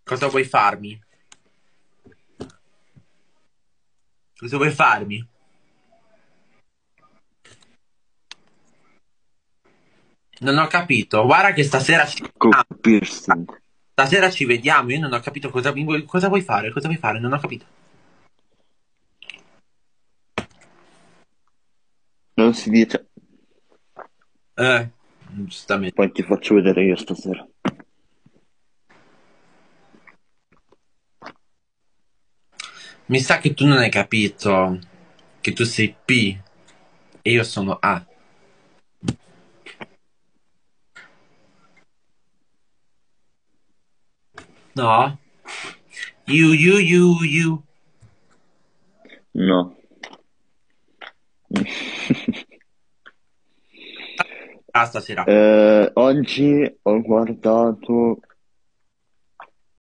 Cosa vuoi farmi? Cosa vuoi farmi? Non ho capito. Guarda che stasera ci Col vediamo. piercing. Stasera ci vediamo. Io non ho capito cosa vuoi fare. Cosa vuoi fare? Non ho capito. Non si dice. Eh, giustamente. Poi ti faccio vedere io stasera. Mi sa che tu non hai capito che tu sei P e io sono A. No? You. No. Ah, stasera. Oggi ho guardato